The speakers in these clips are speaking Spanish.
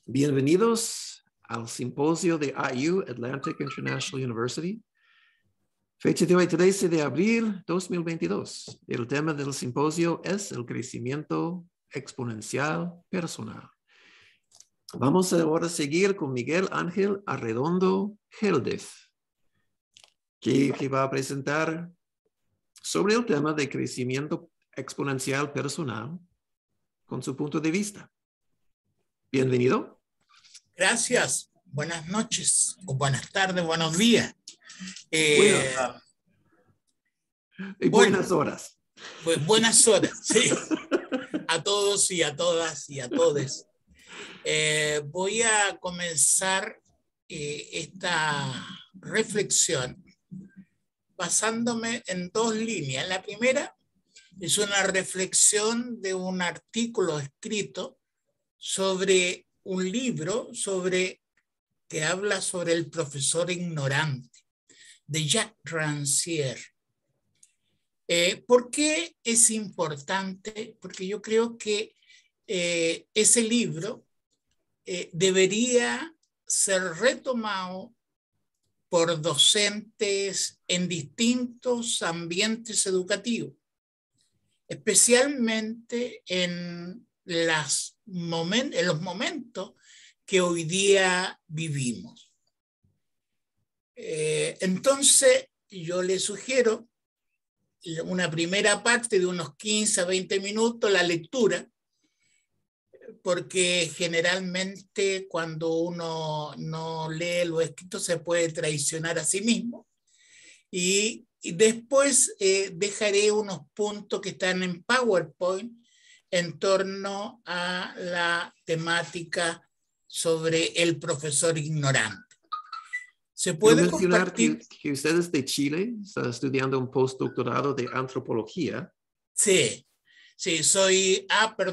Bienvenidos al simposio de IU, Atlantic International University. Fecha de hoy, 13 de abril 2022. El tema del simposio es el crecimiento exponencial personal. Vamos ahora a seguir con Miguel Ángel Arredondo Geldef, que va a presentar sobre el tema de crecimiento exponencial personal con su punto de vista. Bienvenido. Gracias. Buenas noches, o buenas tardes, buenos días. Buenas horas. Pues buenas horas, sí. A todos y a todas y a todes. Voy a comenzar esta reflexión basándome en dos líneas. La primera es una reflexión de un artículo escrito sobre un libro que habla sobre el profesor ignorante, de Jacques Rancière. ¿Por qué es importante? Porque yo creo que ese libro debería ser retomado por docentes en distintos ambientes educativos, especialmente en los momentos que hoy día vivimos. Entonces, yo les sugiero una primera parte de unos 15 a 20 minutos, la lectura, porque generalmente cuando uno no lee lo escrito se puede traicionar a sí mismo. Y después dejaré unos puntos que están en PowerPoint en torno a la temática sobre el profesor ignorante. ¿Se puede compartir? Que usted es de Chile, está estudiando un postdoctorado de antropología. Sí, soy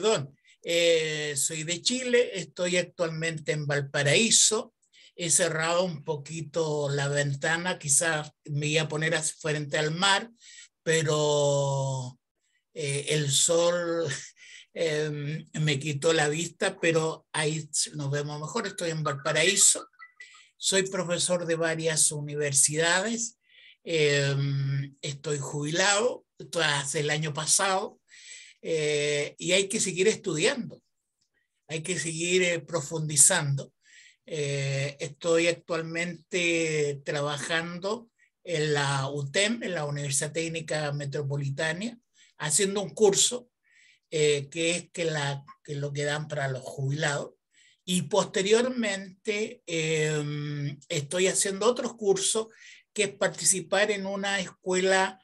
de Chile, estoy actualmente en Valparaíso. He cerrado un poquito la ventana, quizás me iba a poner frente al mar, pero el sol me quitó la vista, pero ahí nos vemos mejor. Estoy en Valparaíso, soy profesor de varias universidades, estoy jubilado, esto hace el año pasado, y hay que seguir estudiando, hay que seguir profundizando. Estoy actualmente trabajando en la UTEM, en la Universidad Técnica Metropolitana, haciendo un curso que es lo que dan para los jubilados. Y posteriormente estoy haciendo otros cursos, que es participar en una escuela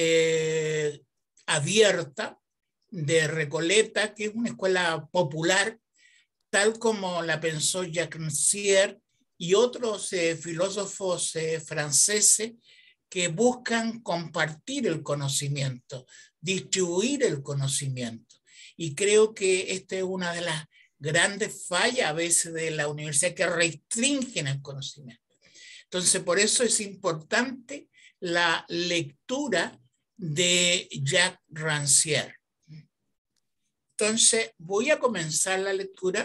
abierta de Recoleta, que es una escuela popular, tal como la pensó Jacques Rancière y otros filósofos franceses que buscan compartir el conocimiento, distribuir el conocimiento. Y creo que esta es una de las grandes fallas a veces de la universidad, que restringen el conocimiento. Entonces, por eso es importante la lectura de Jacques Rancière. Entonces, voy a comenzar la lectura.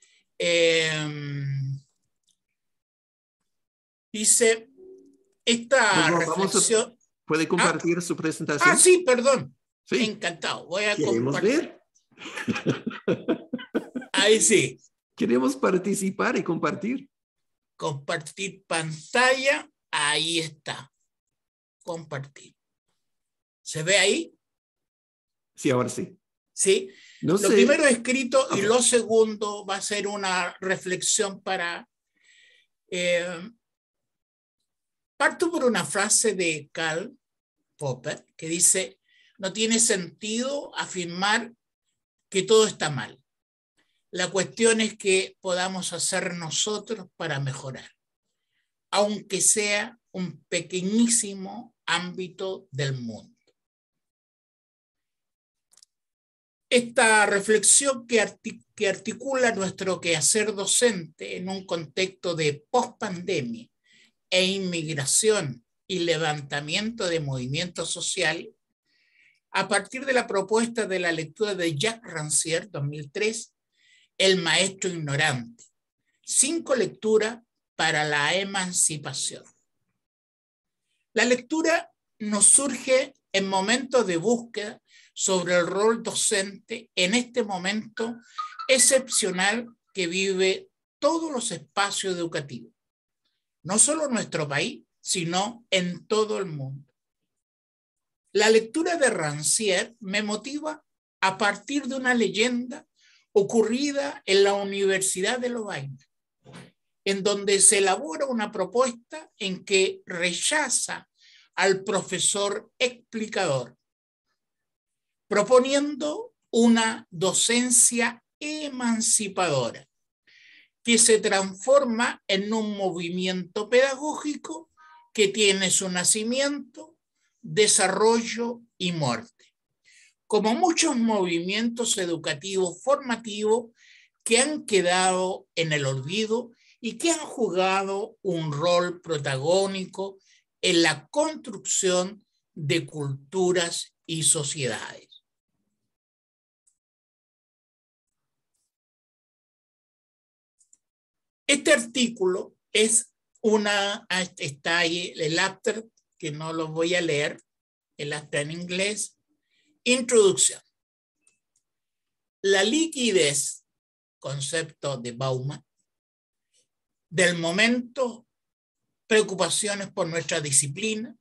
Dice esta reflexión. ¿Puede compartir su presentación? Sí, perdón. Sí. Encantado. Voy a ¿Queremos compartir. ver? Ahí sí. Queremos participar y compartir. Compartir pantalla. Ahí está. Compartir. ¿Se ve ahí? Sí, ahora sí. Sí. No lo sé. Primero escrito y lo segundo va a ser una reflexión para... parto por una frase de Karl Popper que dice: no tiene sentido afirmar que todo está mal. La cuestión es que podamos hacer nosotros para mejorar, aunque sea un pequeñísimo ámbito del mundo. Esta reflexión que articula nuestro quehacer docente en un contexto de pospandemia e inmigración y levantamiento de movimientos sociales, a partir de la propuesta de la lectura de Jacques Rancière, 2003, El maestro ignorante, 5 lecturas para la emancipación. La lectura nos surge en momentos de búsqueda sobre el rol docente en este momento excepcional que vive todos los espacios educativos, no solo en nuestro país, sino en todo el mundo. La lectura de Rancière me motiva a partir de una leyenda ocurrida en la Universidad de Lovaina, en donde se elabora una propuesta en que rechaza al profesor explicador, proponiendo una docencia emancipadora que se transforma en un movimiento pedagógico que tiene su nacimiento, desarrollo y muerte, como muchos movimientos educativos formativos que han quedado en el olvido y que han jugado un rol protagónico en la construcción de culturas y sociedades. Este artículo está ahí el after, que no lo voy a leer, el after en inglés. Introducción. La liquidez, concepto de Bauman, del momento, preocupaciones por nuestra disciplina,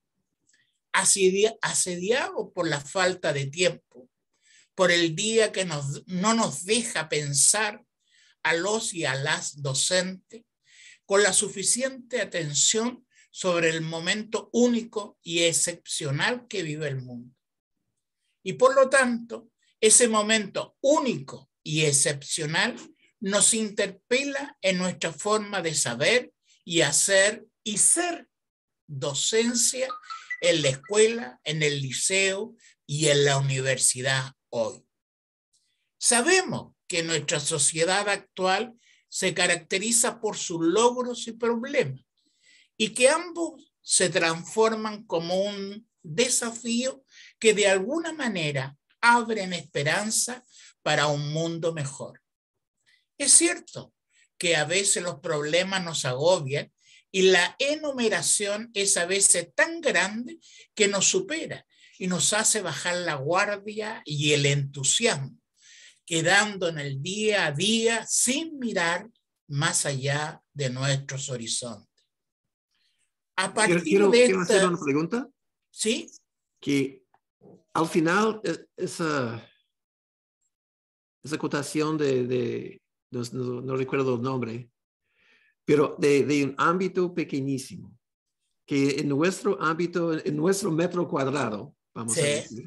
asediado por la falta de tiempo, por el día que no nos deja pensar a los y a las docentes con la suficiente atención sobre el momento único y excepcional que vive el mundo. Y por lo tanto, ese momento único y excepcional nos interpela en nuestra forma de saber y hacer y ser docencia en la escuela, en el liceo y en la universidad hoy. Sabemos que nuestra sociedad actual se caracteriza por sus logros y problemas y que ambos se transforman como un desafío que de alguna manera abren esperanza para un mundo mejor. Es cierto que a veces los problemas nos agobian y la enumeración es a veces tan grande que nos supera y nos hace bajar la guardia y el entusiasmo, quedando en el día a día sin mirar más allá de nuestros horizontes. A partir Quiero de hacer una pregunta. ¿Sí? Que al final esa acotación no recuerdo el nombre, pero de un ámbito pequeñísimo, que en nuestro ámbito, en nuestro metro cuadrado, vamos a decir,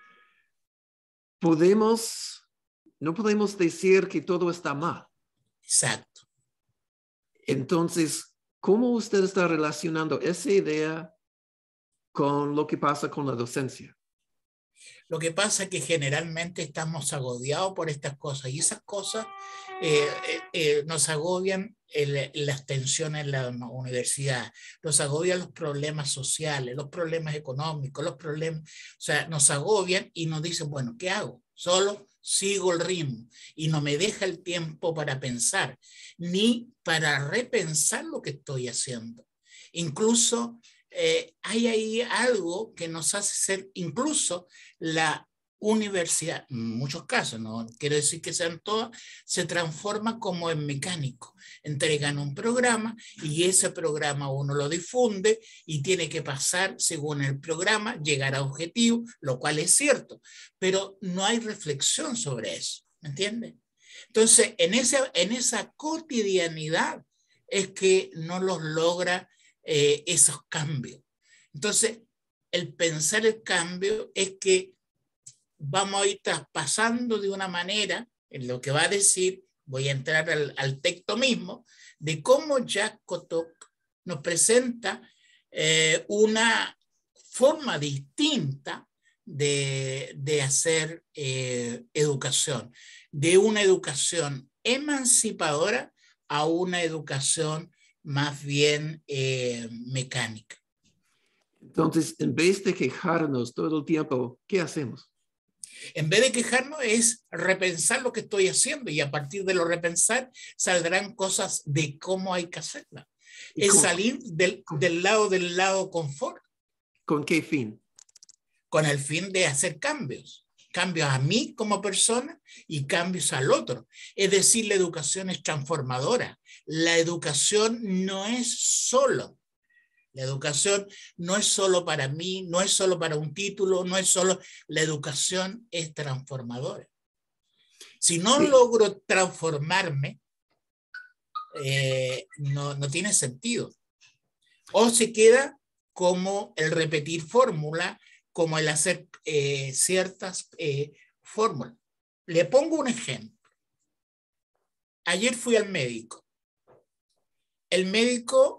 no podemos decir que todo está mal. Exacto. Entonces, ¿cómo usted está relacionando esa idea con lo que pasa con la docencia? Lo que pasa es que generalmente estamos agobiados por estas cosas y esas cosas nos agobian las tensiones en la universidad, nos agobian los problemas sociales, los problemas económicos, los problemas, o sea, nos agobian y nos dicen, bueno, ¿qué hago? Solo sigo el ritmo y no me deja el tiempo para pensar, ni para repensar lo que estoy haciendo. Incluso hay ahí algo que nos hace ser, incluso la universidad, en muchos casos, no quiero decir que sean todas, se transforma como en mecánico. Entregan un programa y ese programa uno lo difunde y tiene que pasar según el programa, llegar a objetivo, lo cual es cierto, pero no hay reflexión sobre eso, ¿me entiendes? Entonces, en esa cotidianidad es que no los logra esos cambios. Entonces, el pensar el cambio es que vamos a ir traspasando de una manera, en lo que va a decir, voy a entrar al texto mismo, de cómo Jacques Cotok nos presenta una forma distinta de hacer educación, de una educación emancipadora a una educación más bien mecánica. Entonces, en vez de quejarnos todo el tiempo, ¿qué hacemos? En vez de quejarnos es repensar lo que estoy haciendo y a partir de lo repensar saldrán cosas de cómo hay que hacerla. Es salir del lado confort. ¿Con qué fin? Con el fin de hacer cambios. Cambios a mí como persona y cambios al otro. Es decir, la educación es transformadora. La educación no es solo. La educación no es solo para mí, no es solo para un título, no es solo. La educación es transformadora. Si no logro transformarme, no tiene sentido. O se queda como el repetir fórmula, como el hacer ciertas fórmulas. Le pongo un ejemplo. Ayer fui al médico. El médico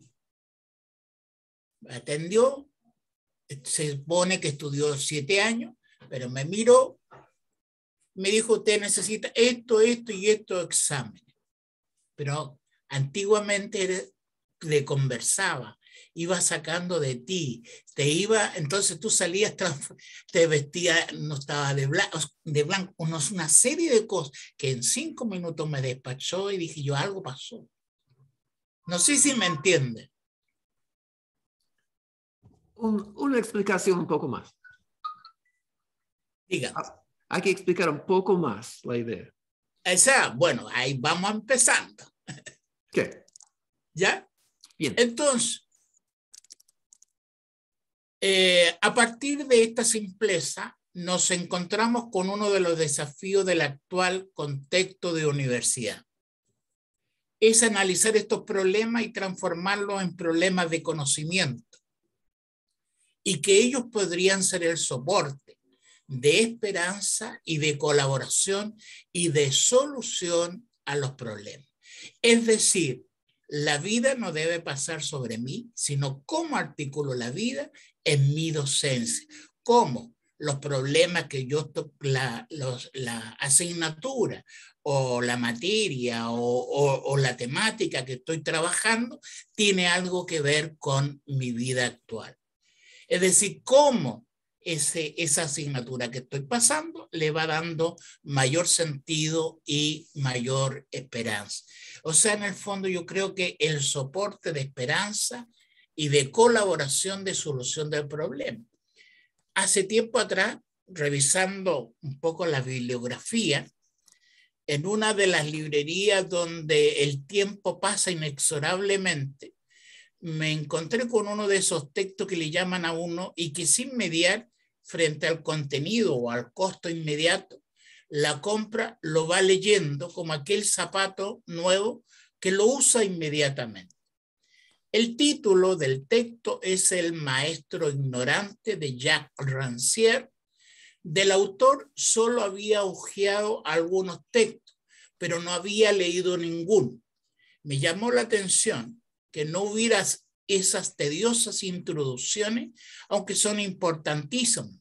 atendió, se supone que estudió 7 años, pero me miró, me dijo, usted necesita esto y esto exámenes. Pero antiguamente le conversaba, iba sacando de ti, entonces tú salías, te vestías, no estaba de blanco, una serie de cosas que en 5 minutos me despachó y dije yo, algo pasó. No sé si me entiende. Una explicación un poco más. Diga. Hay que explicar un poco más la idea. Bueno, ahí vamos empezando. ¿Qué? ¿Ya? Bien. Entonces, a partir de esta simpleza, nos encontramos con uno de los desafíos del actual contexto de universidad. Es analizar estos problemas y transformarlos en problemas de conocimiento. Y que ellos podrían ser el soporte de esperanza y de colaboración y de solución a los problemas. Es decir, la vida no debe pasar sobre mí, sino cómo articulo la vida en mi docencia. Cómo los problemas que yo, la asignatura o la materia o la temática que estoy trabajando tiene algo que ver con mi vida actual. Es decir, cómo esa asignatura que estoy pasando le va dando mayor sentido y mayor esperanza. O sea, en el fondo yo creo que el soporte de esperanza y de colaboración de solución del problema. Hace tiempo atrás, revisando un poco la bibliografía, en una de las librerías donde el tiempo pasa inexorablemente, me encontré con uno de esos textos que le llaman a uno y que sin mediar frente al contenido o al costo inmediato, la compra lo va leyendo como aquel zapato nuevo que lo usa inmediatamente. El título del texto es El maestro ignorante de Jacques Rancière. Del autor solo había hojeado algunos textos, pero no había leído ninguno. Me llamó la atención que no hubiera esas tediosas introducciones, aunque son importantísimas,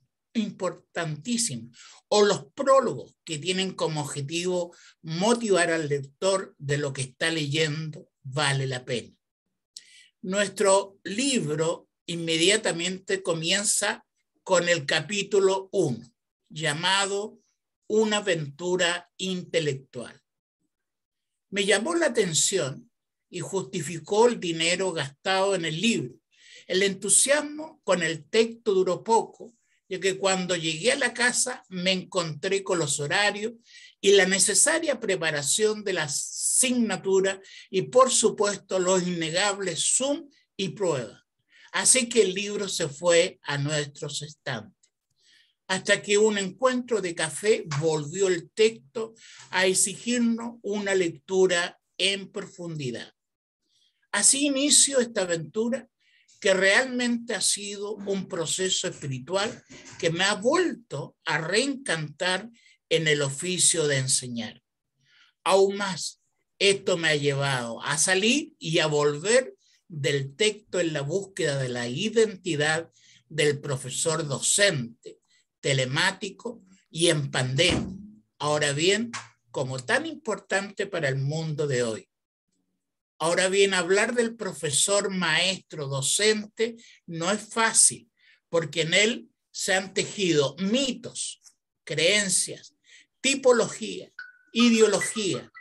o los prólogos que tienen como objetivo motivar al lector de lo que está leyendo vale la pena. Nuestro libro inmediatamente comienza con el capítulo 1, llamado Una aventura intelectual. Me llamó la atención y justificó el dinero gastado en el libro. El entusiasmo con el texto duró poco, ya que cuando llegué a la casa me encontré con los horarios y la necesaria preparación de la asignatura y, por supuesto, los innegables Zoom y pruebas. Así que el libro se fue a nuestros estantes. Hasta que un encuentro de café volvió el texto a exigirnos una lectura en profundidad. Así inicio esta aventura que realmente ha sido un proceso espiritual que me ha vuelto a reencantar en el oficio de enseñar. Aún más, esto me ha llevado a salir y a volver del texto en la búsqueda de la identidad del profesor docente, telemático y en pandemia. Ahora bien, como tan importante para el mundo de hoy. Ahora bien, hablar del profesor, maestro, docente no es fácil, porque en él se han tejido mitos, creencias, tipología, ideología,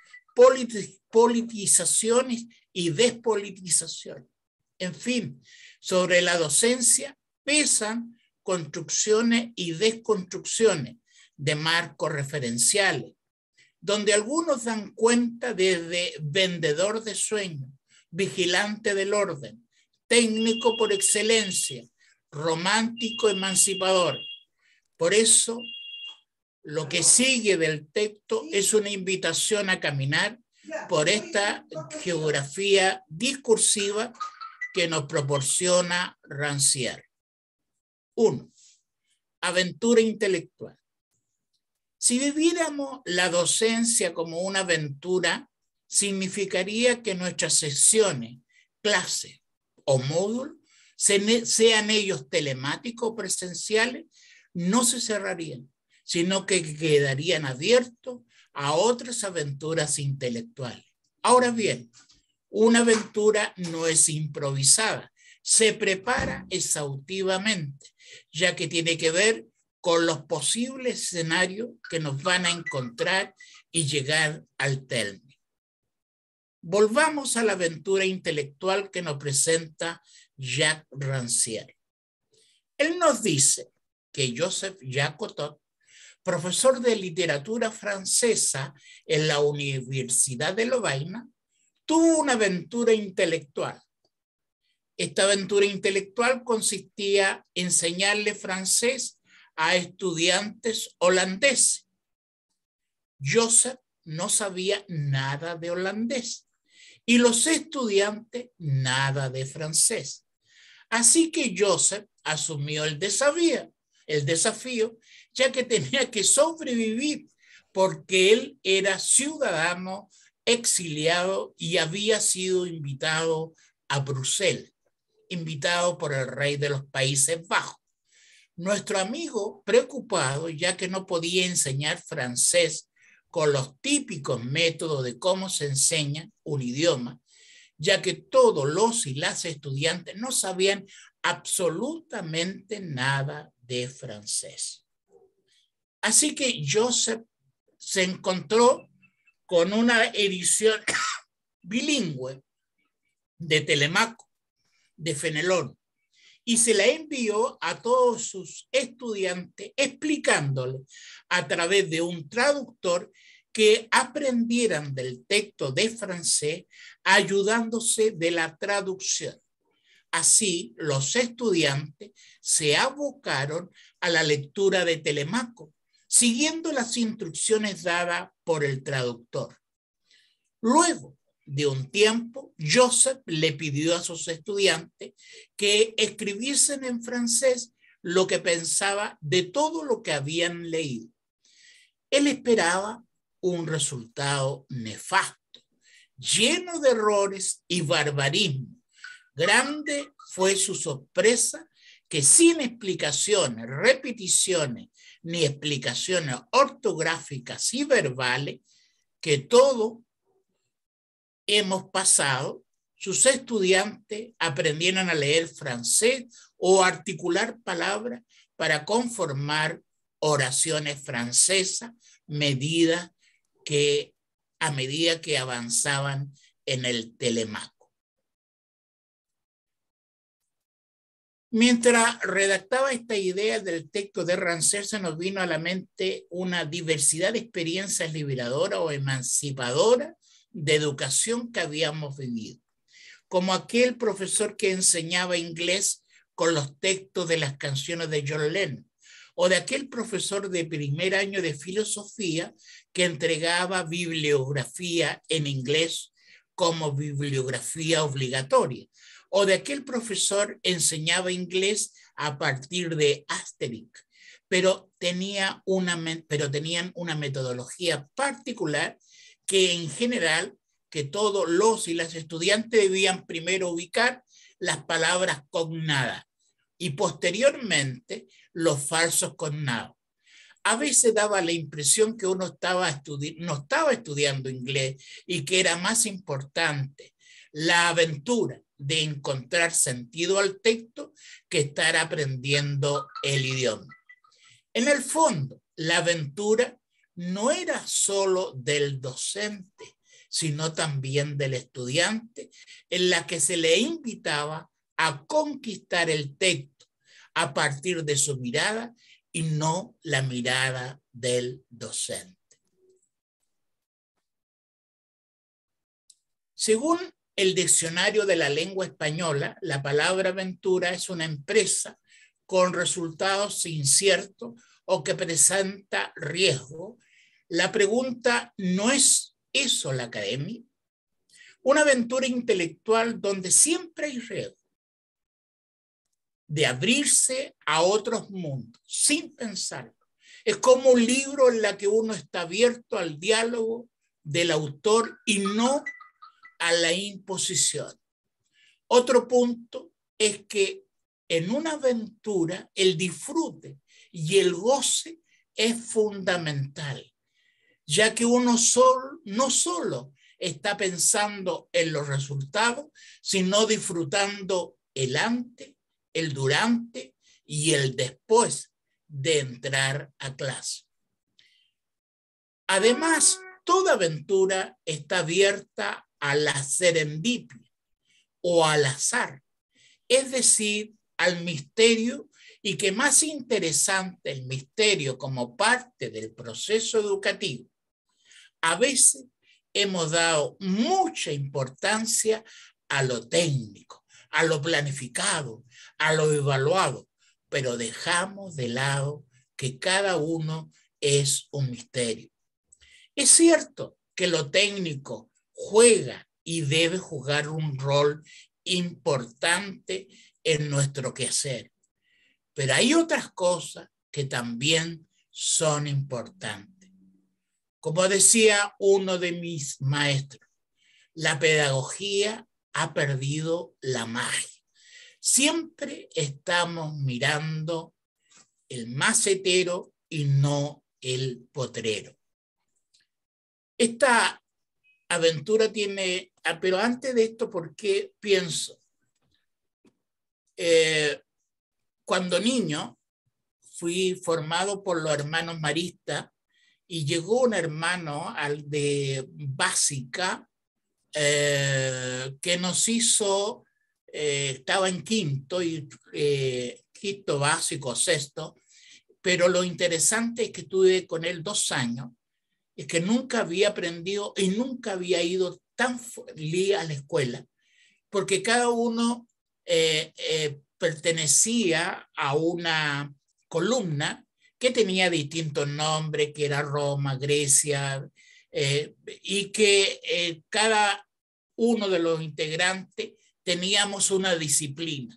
politizaciones y despolitizaciones. En fin, sobre la docencia pesan construcciones y desconstrucciones de marcos referenciales, donde algunos dan cuenta desde vendedor de sueños, vigilante del orden, técnico por excelencia, romántico emancipador. Por eso, lo que sigue del texto es una invitación a caminar por esta geografía discursiva que nos proporciona Rancière. 1. Aventura intelectual. Si viviéramos la docencia como una aventura, significaría que nuestras secciones, clases o módulos, sean ellos telemáticos o presenciales, no se cerrarían, sino que quedarían abiertos a otras aventuras intelectuales. Ahora bien, una aventura no es improvisada, se prepara exhaustivamente, ya que tiene que ver con los posibles escenarios que nos van a encontrar y llegar al término. Volvamos a la aventura intelectual que nos presenta Jacques Rancière. Él nos dice que Joseph Jacotot, profesor de literatura francesa en la Universidad de Lovaina, tuvo una aventura intelectual. Esta aventura intelectual consistía en enseñarle francés a estudiantes holandeses. Joseph no sabía nada de holandés y los estudiantes nada de francés. Así que Joseph asumió el desafío, ya que tenía que sobrevivir porque él era ciudadano exiliado y había sido invitado a Bruselas, invitado por el rey de los Países Bajos. Nuestro amigo, preocupado, ya que no podía enseñar francés con los típicos métodos de cómo se enseña un idioma, ya que todos los y las estudiantes no sabían absolutamente nada de francés. Así que Joseph se encontró con una edición bilingüe de Telemaco, de Fenelón, y se la envió a todos sus estudiantes explicándole a través de un traductor que aprendieran del texto de francés ayudándose de la traducción. Así, los estudiantes se abocaron a la lectura de Telemaco, siguiendo las instrucciones dadas por el traductor. Luego de un tiempo, Joseph le pidió a sus estudiantes que escribiesen en francés lo que pensaba de todo lo que habían leído. Él esperaba un resultado nefasto, lleno de errores y barbarismo. Grande fue su sorpresa que sin explicaciones, repeticiones, ni explicaciones ortográficas y verbales, que todo hemos pasado, sus estudiantes aprendieron a leer francés o articular palabras para conformar oraciones francesas a medida que avanzaban en el Telemaco. Mientras redactaba esta idea del texto de Rancière, se nos vino a la mente una diversidad de experiencias liberadoras o emancipadoras de educación que habíamos vivido, como aquel profesor que enseñaba inglés con los textos de las canciones de John Lennon, o de aquel profesor de primer año de filosofía que entregaba bibliografía en inglés como bibliografía obligatoria, o de aquel profesor enseñaba inglés a partir de Asterix, pero tenían una metodología particular que en general que todos los y las estudiantes debían primero ubicar las palabras cognadas y posteriormente los falsos cognados. A veces daba la impresión que uno no estaba estudiando inglés y que era más importante la aventura de encontrar sentido al texto que estar aprendiendo el idioma. En el fondo, la aventura no era solo del docente, sino también del estudiante, en la que se le invitaba a conquistar el texto a partir de su mirada y no la mirada del docente. Según el diccionario de la lengua española, la palabra aventura es una empresa con resultados inciertos o que presenta riesgo. La pregunta no es eso la academia. Una aventura intelectual donde siempre hay riesgo de abrirse a otros mundos sin pensarlo. Es como un libro en la que uno está abierto al diálogo del autor y no a la imposición. Otro punto es que en una aventura el disfrute y el goce es fundamental, ya que uno no solo está pensando en los resultados, sino disfrutando el antes, el durante y el después de entrar a clase. Además, toda aventura está abierta a la serendipia o al azar, es decir, al misterio, y que más interesante el misterio como parte del proceso educativo. A veces hemos dado mucha importancia a lo técnico, a lo planificado, a lo evaluado, pero dejamos de lado que cada uno es un misterio. Es cierto que lo técnico juega y debe jugar un rol importante en nuestro quehacer, pero hay otras cosas que también son importantes. Como decía uno de mis maestros, la pedagogía ha perdido la magia. Siempre estamos mirando el macetero y no el potrero. Esta aventura tiene, pero antes de esto, ¿por qué pienso? Cuando niño fui formado por los hermanos maristas y llegó un hermano al de básica que nos hizo, estaba en quinto básico, sexto, pero lo interesante es que tuve con él 2 años, es que nunca había aprendido y nunca había ido tan feliz a la escuela, porque cada uno pertenecía a una columna que tenía distintos nombres, que era Roma, Grecia, y que cada uno de los integrantes teníamos una disciplina.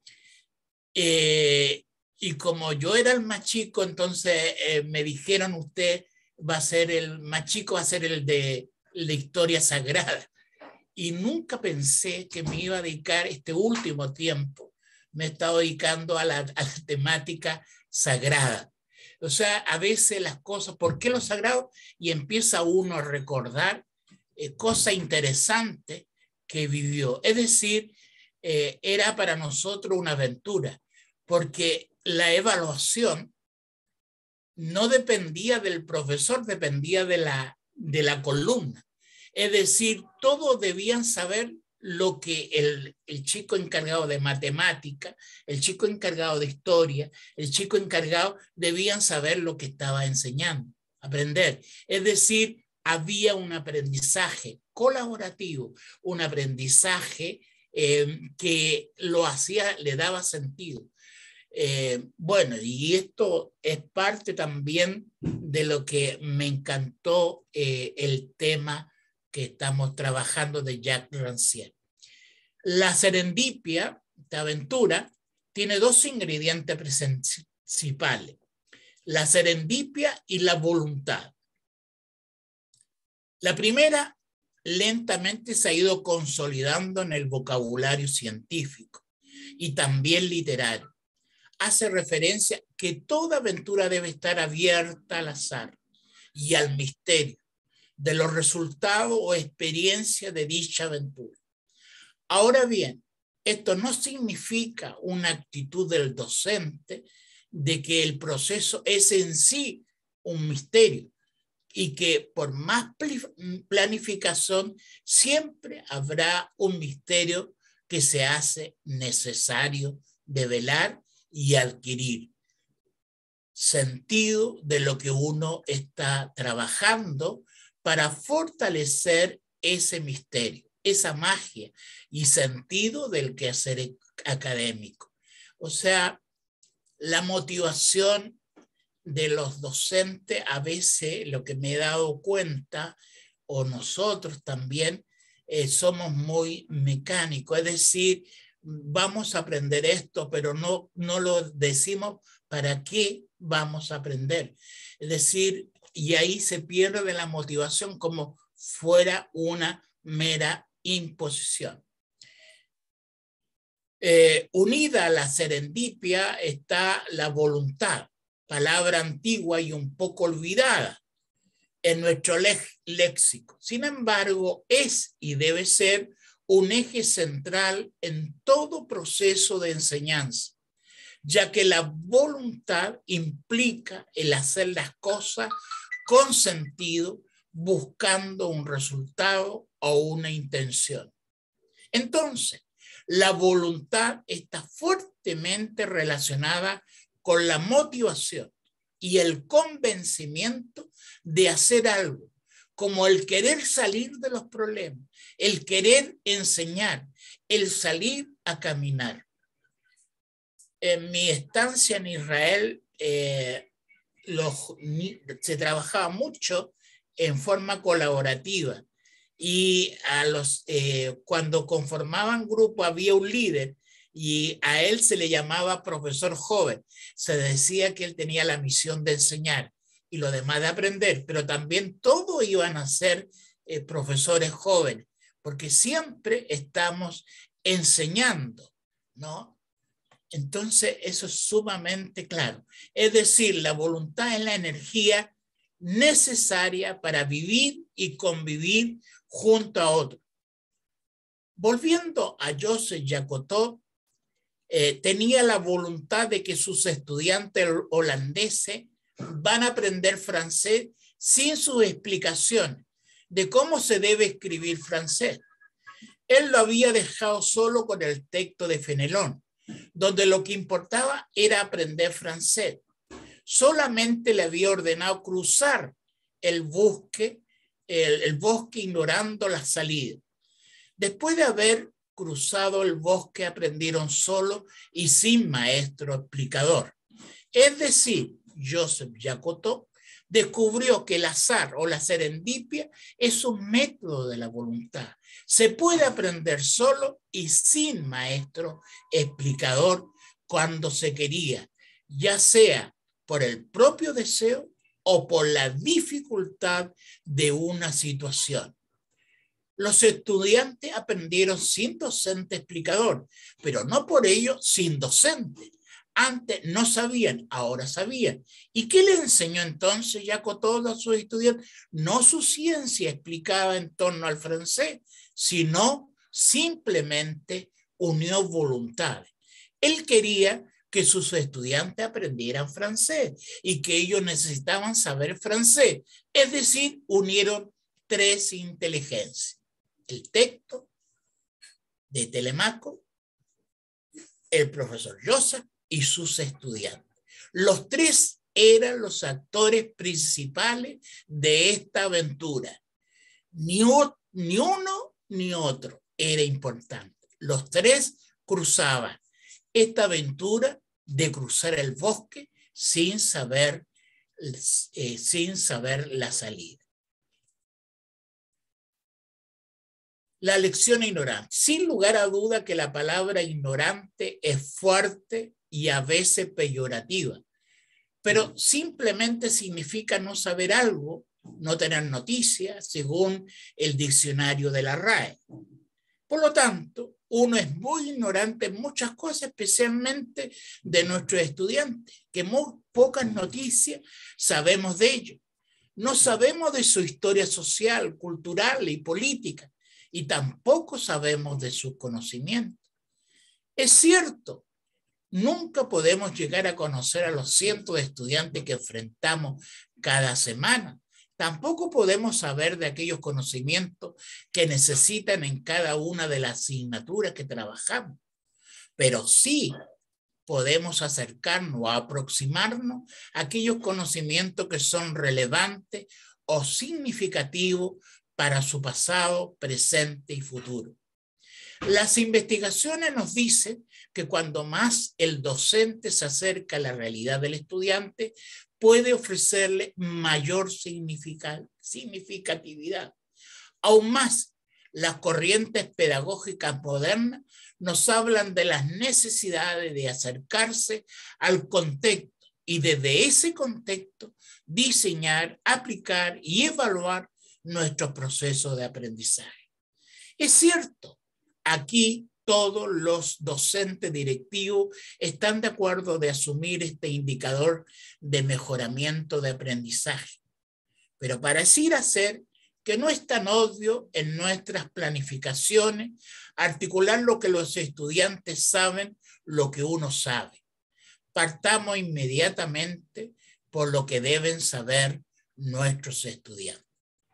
Y como yo era el más chico, entonces me dijeron, usted va a ser el más chico, va a ser el de historia sagrada. Y nunca pensé que me iba a dedicar este último tiempo, me he estado dedicando a la temática sagrada. O sea, a veces las cosas, ¿por qué lo sagrado? Y empieza uno a recordar cosas interesantes que vivió. Es decir, era para nosotros una aventura, porque la evaluación no dependía del profesor, dependía de la columna. Es decir, todos debían saber lo que el chico encargado de matemática, el chico encargado de historia, el chico encargado debían saber lo que estaba enseñando, aprender. Es decir, había un aprendizaje colaborativo, un aprendizaje que lo hacía, le daba sentido. Bueno, y esto es parte también de lo que me encantó el tema que estamos trabajando de Jacques Rancière. La serendipia, esta aventura, tiene 2 ingredientes principales: la serendipia y la voluntad. La primera lentamente se ha ido consolidando en el vocabulario científico y también literario. Hace referencia que toda aventura debe estar abierta al azar y al misterio de los resultados o experiencias de dicha aventura. Ahora bien, esto no significa una actitud del docente de que el proceso es en sí un misterio y que por más planificación siempre habrá un misterio que se hace necesario develar y adquirir sentido de lo que uno está trabajando para fortalecer ese misterio, esa magia y sentido del quehacer académico. O sea, la motivación de los docentes, a veces lo que me he dado cuenta, o nosotros también, somos muy mecánicos, es decir, vamos a aprender esto, pero no lo decimos para qué vamos a aprender. Es decir, y ahí se pierde la motivación como fuera una mera imposición. Unida a la serendipia está la voluntad, palabra antigua y un poco olvidada en nuestro léxico. Sin embargo, es y debe ser un eje central en todo proceso de enseñanza, ya que la voluntad implica el hacer las cosas con sentido, buscando un resultado o una intención. Entonces, la voluntad está fuertemente relacionada con la motivación y el convencimiento de hacer algo, como el querer salir de los problemas, el querer enseñar, el salir a caminar. En mi estancia en Israel se trabajaba mucho en forma colaborativa y cuando conformaban grupo había un líder y a él se le llamaba profesor joven. Se decía que él tenía la misión de enseñar y lo demás de aprender, pero también todos iban a ser profesores jóvenes, porque siempre estamos enseñando, ¿no? Entonces, eso es sumamente claro. Es decir, la voluntad es la energía necesaria para vivir y convivir junto a otros. Volviendo a Joseph Jacotó, tenía la voluntad de que sus estudiantes holandeses van a aprender francés sin sus explicaciones de cómo se debe escribir francés. Él lo había dejado solo con el texto de Fenelón, donde lo que importaba era aprender francés. Solamente le había ordenado cruzar el bosque ignorando la salida. Después de haber cruzado el bosque, aprendieron solo y sin maestro explicador. Es decir, Joseph Jacotó descubrió que el azar o la serendipia es un método de la voluntad. Se puede aprender solo y sin maestro explicador cuando se quería, ya sea por el propio deseo o por la dificultad de una situación. Los estudiantes aprendieron sin docente explicador, pero no por ello sin docente. Antes no sabían, ahora sabían. ¿Y qué le enseñó entonces Jacotó a sus estudiantes? No su ciencia explicada en torno al francés, sino simplemente unió voluntades. Él quería que sus estudiantes aprendieran francés y que ellos necesitaban saber francés. Es decir, unieron tres inteligencias. El texto de Telemaco, el profesor Joseph y sus estudiantes. Los tres eran los actores principales de esta aventura. Ni uno ni otro era importante. Los tres cruzaban esta aventura de cruzar el bosque sin saber la salida. La lección ignorante. Sin lugar a duda que la palabra ignorante es fuerte y a veces peyorativa, pero simplemente significa no saber algo, no tener noticias, según el diccionario de la RAE. Por lo tanto, uno es muy ignorante en muchas cosas, especialmente de nuestros estudiantes, que muy pocas noticias sabemos de ellos. No sabemos de su historia social, cultural y política, y tampoco sabemos de sus conocimientos. Es cierto, Nunca podemos llegar a conocer a los cientos de estudiantes que enfrentamos cada semana. Tampoco podemos saber de aquellos conocimientos que necesitan en cada una de las asignaturas que trabajamos. Pero sí podemos acercarnos o aproximarnos a aquellos conocimientos que son relevantes o significativos para su pasado, presente y futuro. Las investigaciones nos dicen que cuando más el docente se acerca a la realidad del estudiante, puede ofrecerle mayor significatividad. Aún más, las corrientes pedagógicas modernas nos hablan de las necesidades de acercarse al contexto y desde ese contexto diseñar, aplicar y evaluar nuestros procesos de aprendizaje. Es cierto, aquí todos los docentes directivos están de acuerdo de asumir este indicador de mejoramiento de aprendizaje, pero pareciera ser que no es tan obvio en nuestras planificaciones articular lo que los estudiantes saben, lo que uno sabe. Partamos inmediatamente por lo que deben saber nuestros estudiantes.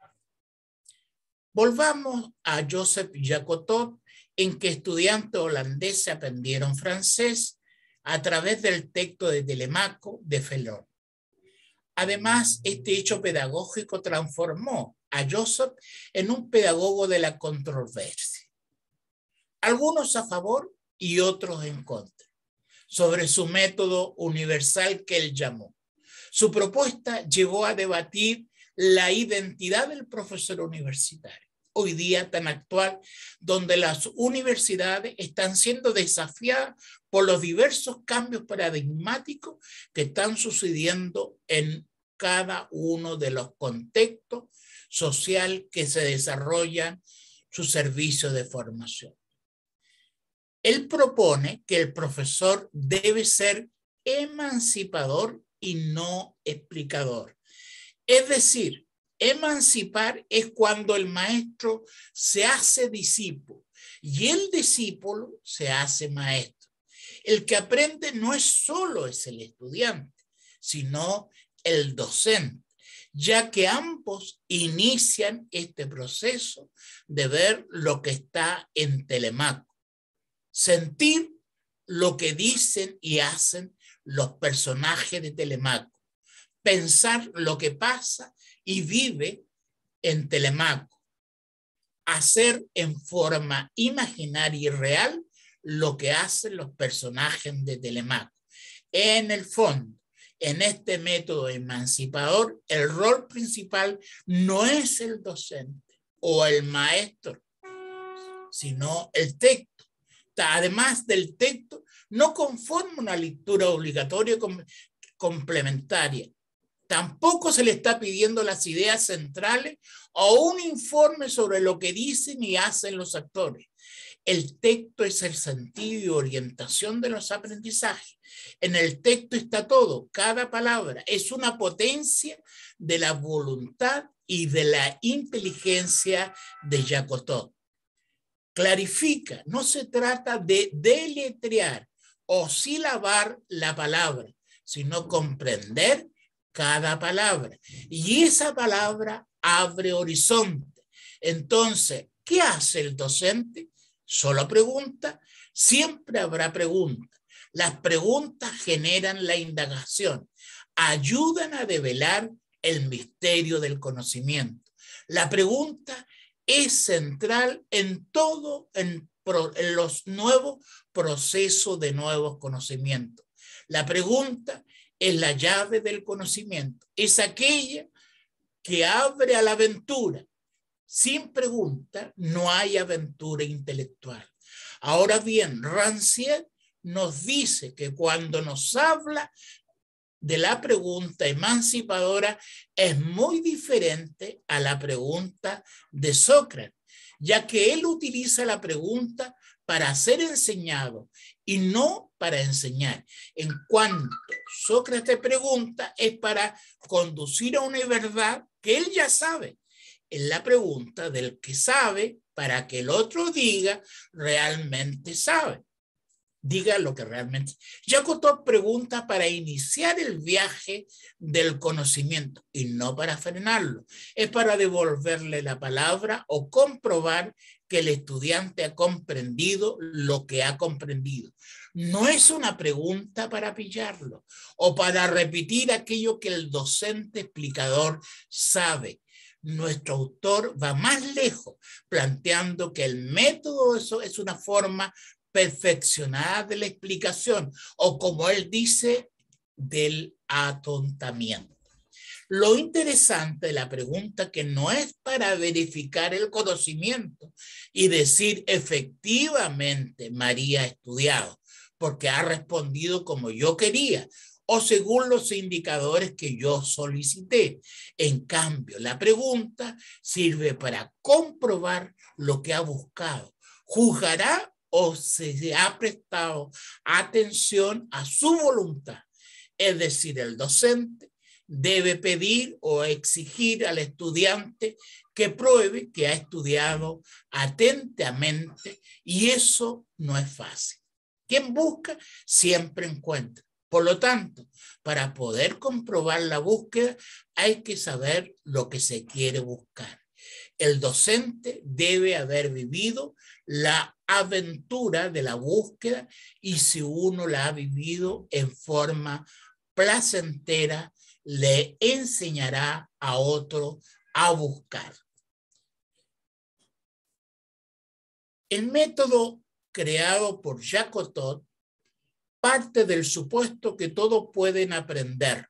Volvamos a Joseph Jacotot, en que estudiantes holandeses aprendieron francés a través del texto de Telemaco de Felon. Además, este hecho pedagógico transformó a Joseph en un pedagogo de la controversia. Algunos a favor y otros en contra, sobre su método universal que él llamó. Su propuesta llevó a debatir la identidad del profesor universitario, hoy día tan actual, donde las universidades están siendo desafiadas por los diversos cambios paradigmáticos que están sucediendo en cada uno de los contextos sociales que se desarrollan sus servicios de formación. Él propone que el profesor debe ser emancipador y no explicador. Es decir, emancipar es cuando el maestro se hace discípulo y el discípulo se hace maestro. El que aprende no es solo el estudiante, sino el docente, ya que ambos inician este proceso de ver lo que está en Telemaco, sentir lo que dicen y hacen los personajes de Telemaco, pensar lo que pasa y vive en Telemaco, hacer en forma imaginaria y real lo que hacen los personajes de Telemaco. En el fondo, en este método emancipador, el rol principal no es el docente o el maestro, sino el texto. Además del texto, no conforma una lectura obligatoria complementaria. Tampoco se le está pidiendo las ideas centrales o un informe sobre lo que dicen y hacen los actores. El texto es el sentido y orientación de los aprendizajes. En el texto está todo, cada palabra es una potencia de la voluntad y de la inteligencia de Jacotot. Clarifica, no se trata de deletrear o silabar la palabra, sino comprender cada palabra. Y esa palabra abre horizonte. Entonces, ¿qué hace el docente? Solo pregunta, siempre habrá preguntas. Las preguntas generan la indagación, ayudan a develar el misterio del conocimiento. La pregunta es central en todo, en los nuevos procesos de nuevos conocimientos. La pregunta es la llave del conocimiento, es aquella que abre a la aventura. Sin pregunta no hay aventura intelectual. Ahora bien, Rancière nos dice que cuando nos habla de la pregunta emancipadora es muy diferente a la pregunta de Sócrates, ya que él utiliza la pregunta para ser enseñado y no para enseñar. En cuanto Sócrates pregunta, es para conducir a una verdad que él ya sabe. Es la pregunta del que sabe para que el otro diga realmente sabe. diga lo que realmente. Jacob pregunta para iniciar el viaje del conocimiento y no para frenarlo. Es para devolverle la palabra o comprobar que el estudiante ha comprendido lo que ha comprendido. No es una pregunta para pillarlo o para repetir aquello que el docente explicador sabe. Nuestro autor va más lejos, planteando que el método eso es una forma perfeccionada de la explicación, o como él dice, del atontamiento. Lo interesante de la pregunta que no es para verificar el conocimiento y decir efectivamente María ha estudiado, porque ha respondido como yo quería, o según los indicadores que yo solicité. En cambio, la pregunta sirve para comprobar lo que ha buscado. ¿Juzgará o se ha prestado atención a su voluntad? Es decir, el docente debe pedir o exigir al estudiante que pruebe que ha estudiado atentamente, y eso no es fácil. Quien busca siempre encuentra. Por lo tanto, para poder comprobar la búsqueda hay que saber lo que se quiere buscar. El docente debe haber vivido la aventura de la búsqueda, y si uno la ha vivido en forma placentera, le enseñará a otro a buscar. El método creado por Jacob parte del supuesto que todos pueden aprender.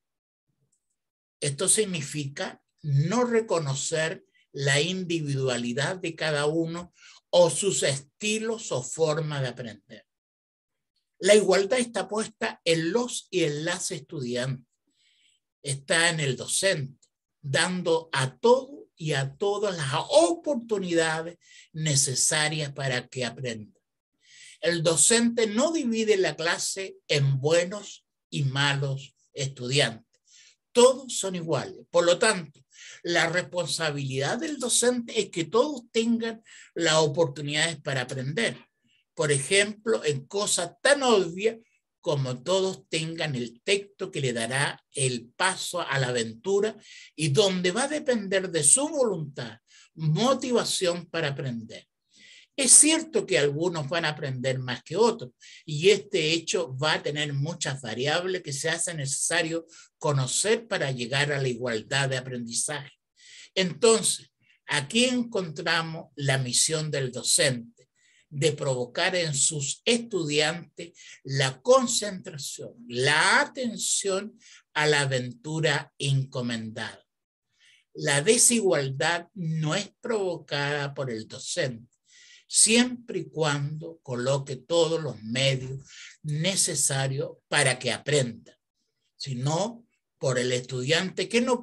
Esto significa no reconocer la individualidad de cada uno o sus estilos o formas de aprender. La igualdad está puesta en los y en las estudiantes. Está en el docente, dando a todo y a todas las oportunidades necesarias para que aprendan. El docente no divide la clase en buenos y malos estudiantes. Todos son iguales. Por lo tanto, la responsabilidad del docente es que todos tengan las oportunidades para aprender. Por ejemplo, en cosas tan obvias como todos tengan el texto que le dará el paso a la aventura y donde va a depender de su voluntad, motivación para aprender. Es cierto que algunos van a aprender más que otros, y este hecho va a tener muchas variables que se hace necesario conocer para llegar a la igualdad de aprendizaje. Entonces, aquí encontramos la misión del docente, de provocar en sus estudiantes la concentración, la atención a la aventura encomendada. La desigualdad no es provocada por el docente, siempre y cuando coloque todos los medios necesarios para que aprenda, sino por el estudiante que no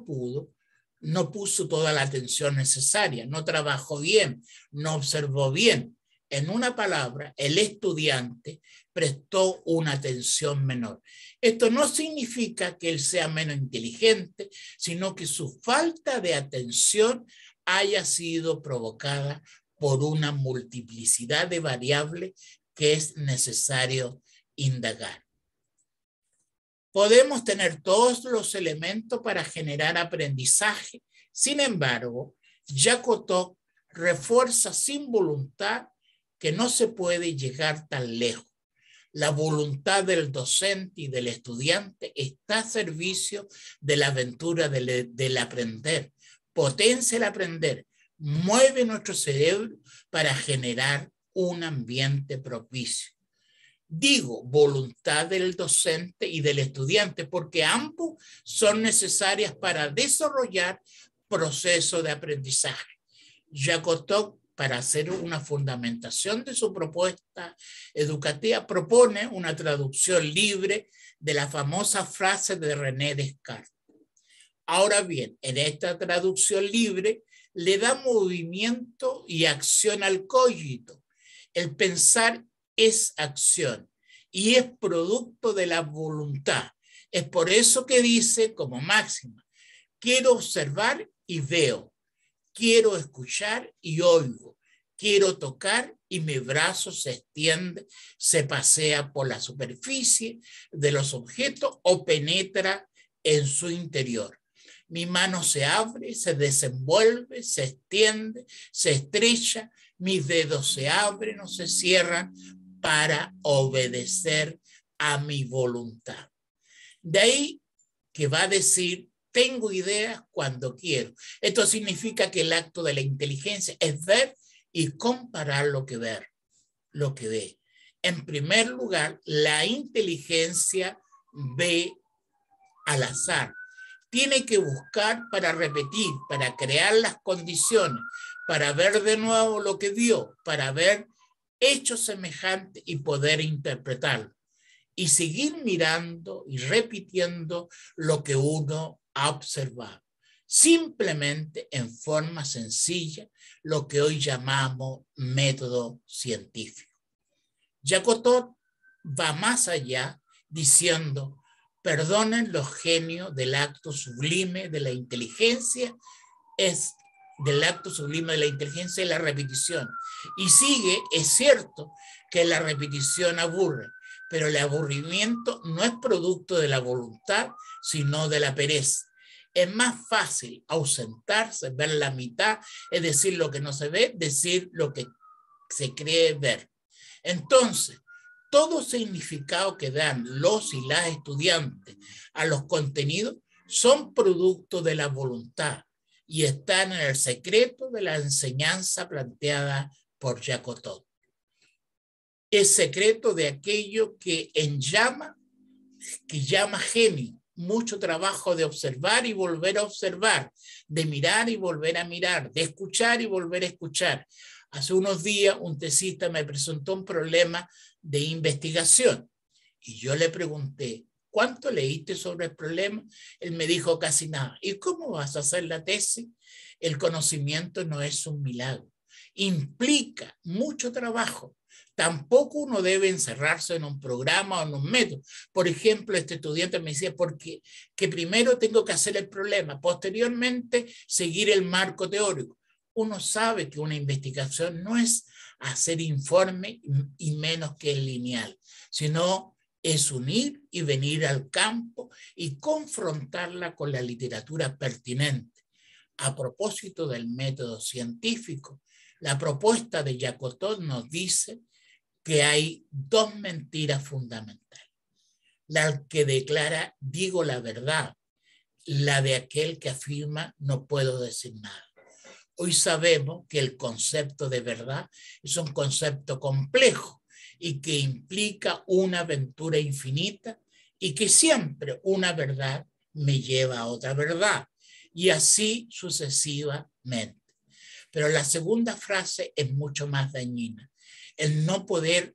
puso toda la atención necesaria, no trabajó bien, no observó bien. En una palabra, el estudiante prestó una atención menor. Esto no significa que él sea menos inteligente, sino que su falta de atención haya sido provocada por una multiplicidad de variables que es necesario indagar. Podemos tener todos los elementos para generar aprendizaje. Sin embargo, Jacob refuerza sin voluntad que no se puede llegar tan lejos. La voluntad del docente y del estudiante está a servicio de la aventura del aprender. Potencia el aprender, mueve nuestro cerebro para generar un ambiente propicio. Digo voluntad del docente y del estudiante porque ambos son necesarias para desarrollar procesos de aprendizaje. Jacob, para hacer una fundamentación de su propuesta educativa, propone una traducción libre de la famosa frase de René Descartes. Ahora bien, en esta traducción libre le da movimiento y acción al cogito. El pensar es acción y es producto de la voluntad. Es por eso que dice como máxima: quiero observar y veo, quiero escuchar y oigo, Quiero tocar y mi brazo se extiende, se pasea por la superficie de los objetos o penetra en su interior. Mi mano se abre, se desenvuelve, se extiende, se estrecha, mis dedos se abren o se cierran para obedecer a mi voluntad. De ahí que va a decir, tengo ideas cuando quiero. Esto significa que el acto de la inteligencia es ver y comparar lo que ve. En primer lugar, la inteligencia ve al azar. Tiene que buscar para repetir, para crear las condiciones, para ver de nuevo lo que vio, para ver hechos semejantes y poder interpretarlo. Y seguir mirando y repitiendo lo que uno ha observado. Simplemente en forma sencilla, lo que hoy llamamos método científico. Jacotot va más allá diciendo, perdonen los genios del acto sublime de la inteligencia, es del acto sublime de la inteligencia y la repetición. Y sigue, es cierto que la repetición aburre, pero el aburrimiento no es producto de la voluntad, sino de la pereza. Es más fácil ausentarse, ver la mitad, es decir, lo que no se ve, decir lo que se cree ver. Entonces, todo significado que dan los y las estudiantes a los contenidos son producto de la voluntad y están en el secreto de la enseñanza planteada por Jacotot. Es secreto de aquello que llama genio. Mucho trabajo de observar y volver a observar, de mirar y volver a mirar, de escuchar y volver a escuchar. Hace unos días un tesista me presentó un problema de investigación y yo le pregunté, ¿cuánto leíste sobre el problema? Él me dijo casi nada. ¿Y cómo vas a hacer la tesis? El conocimiento no es un milagro. Implica mucho trabajo. Tampoco uno debe encerrarse en un programa o en un método. Por ejemplo, este estudiante me decía, porque que primero tengo que hacer el problema, posteriormente seguir el marco teórico. Uno sabe que una investigación no es hacer informe y menos que el lineal, sino es unir y venir al campo y confrontarla con la literatura pertinente. A propósito del método científico, la propuesta de Jacotot nos dice que hay dos mentiras fundamentales. La que declara, digo la verdad, la de aquel que afirma, no puedo decir nada. Hoy sabemos que el concepto de verdad es un concepto complejo y que implica una aventura infinita y que siempre una verdad me lleva a otra verdad y así sucesivamente. Pero la segunda frase es mucho más dañina. El no poder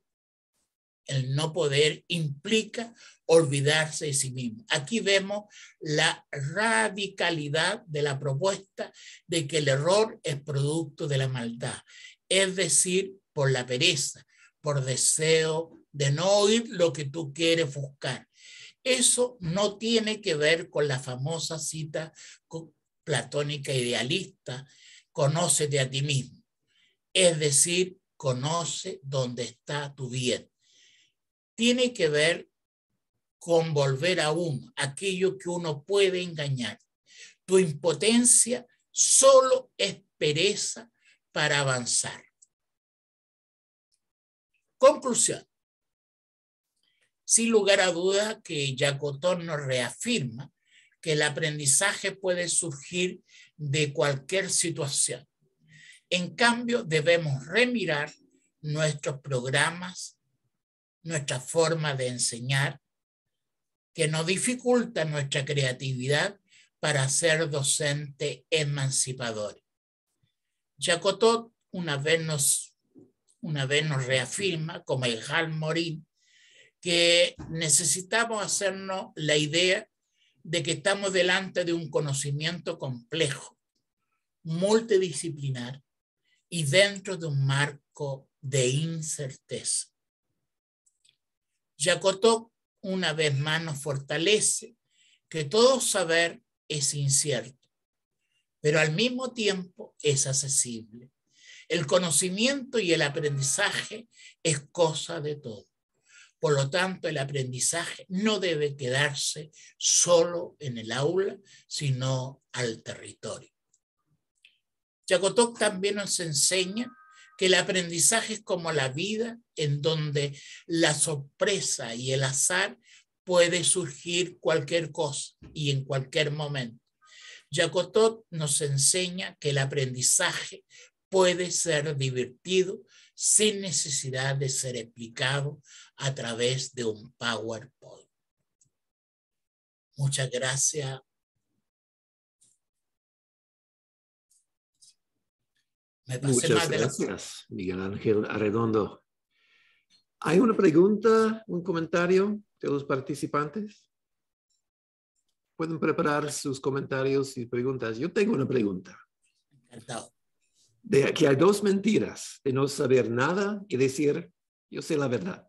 implica olvidarse de sí mismo. Aquí vemos la radicalidad de la propuesta de que el error es producto de la maldad, es decir, por la pereza, por deseo de no oír lo que tú quieres buscar. Eso no tiene que ver con la famosa cita platónica idealista, conócete a ti mismo. Es decir, conoce dónde está tu bien. Tiene que ver con volver a uno, aquello que uno puede engañar. Tu impotencia solo es pereza para avanzar. Conclusión. Sin lugar a dudas que Jacotot nos reafirma que el aprendizaje puede surgir de cualquier situación. En cambio, debemos remirar nuestros programas, nuestra forma de enseñar, que nos dificulta nuestra creatividad para ser docente emancipador. Jacotot una vez nos reafirma, como el Hal Morin, que necesitamos hacernos la idea de que estamos delante de un conocimiento complejo, multidisciplinar y dentro de un marco de incerteza. Jacotot una vez más nos fortalece que todo saber es incierto, pero al mismo tiempo es accesible. El conocimiento y el aprendizaje es cosa de todo. Por lo tanto, el aprendizaje no debe quedarse solo en el aula, sino al territorio. Jacob también nos enseña que el aprendizaje es como la vida, en donde la sorpresa y el azar puede surgir cualquier cosa y en cualquier momento. Jacob nos enseña que el aprendizaje puede ser divertido sin necesidad de ser explicado a través de un PowerPoint. Muchas gracias. Muchas gracias, Miguel Ángel Arredondo. ¿Hay una pregunta, un comentario de los participantes? Pueden preparar sus comentarios y preguntas. Yo tengo una pregunta. Encantado. De que hay dos mentiras, de no saber nada y decir, yo sé la verdad.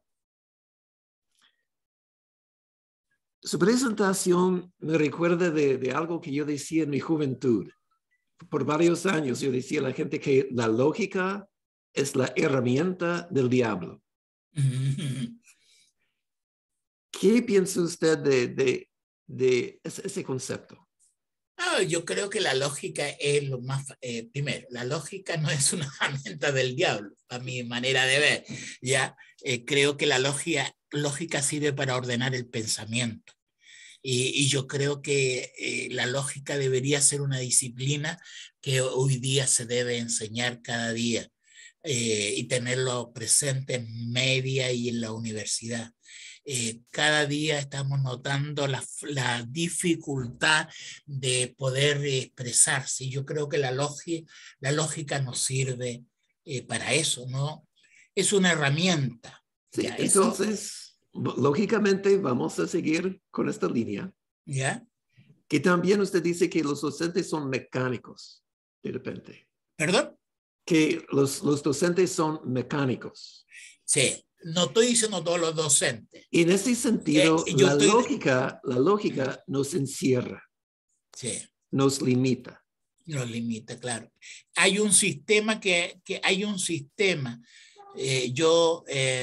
Su presentación me recuerda de algo que yo decía en mi juventud. Por varios años yo decía a la gente que la lógica es la herramienta del diablo. ¿Qué piensa usted de ese concepto? Yo creo que la lógica es lo más... primero, la lógica no es una herramienta del diablo, a mi manera de ver. ¿Ya? Creo que la lógica sirve para ordenar el pensamiento. Y yo creo que la lógica debería ser una disciplina que hoy día se debe enseñar cada día y tenerlo presente en media y en la universidad. Cada día estamos notando la dificultad de poder expresarse. Y yo creo que la lógica nos sirve para eso, ¿no? Es una herramienta. Sí, ¿ya? entonces, lógicamente vamos a seguir con esta línea. ¿Ya? Que también usted dice que los docentes son mecánicos, de repente. ¿Perdón? Que los docentes son mecánicos. Sí. No estoy diciendo todos los docentes. Y en ese sentido, la lógica nos encierra, sí. nos limita. Nos limita, claro. Hay un sistema yo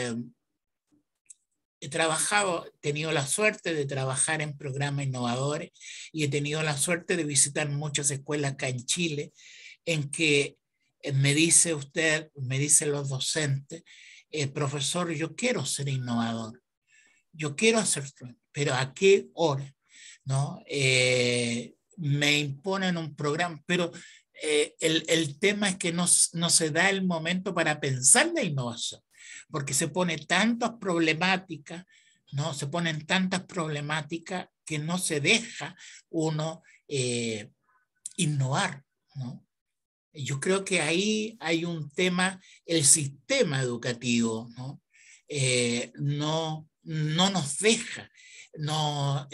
he tenido la suerte de trabajar en programas innovadores y he tenido la suerte de visitar muchas escuelas acá en Chile, en que me dicen los docentes, profesor, yo quiero ser innovador, yo quiero hacer, pero ¿a qué hora? ¿No? Me imponen un programa, pero el tema es que no se da el momento para pensar la innovación, porque se pone tantas problemáticas, ¿no? Se ponen tantas problemáticas que no se deja uno innovar, ¿no? Yo creo que ahí hay un tema, el sistema educativo, ¿no? No nos deja, no,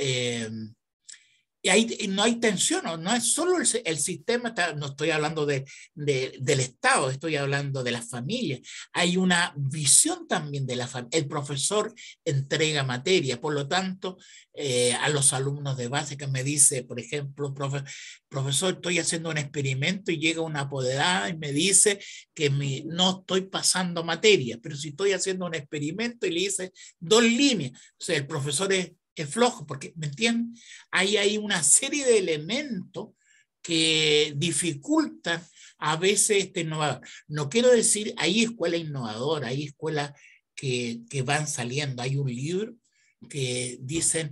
y no hay tensión, no es solo el sistema, no estoy hablando del Estado, estoy hablando de las familias. Hay una visión también de la familia. El profesor entrega materia, por lo tanto, a los alumnos de básica me dice, por ejemplo, profesor, estoy haciendo un experimento y llega una apoderada y me dice que no estoy pasando materia, pero si estoy haciendo un experimento y le dice 2 líneas, o sea, el profesor es flojo, porque, ¿me entienden? Ahí hay una serie de elementos que dificultan a veces este innovador. No quiero decir, hay escuelas innovadoras, hay escuelas que van saliendo. Hay un libro que dicen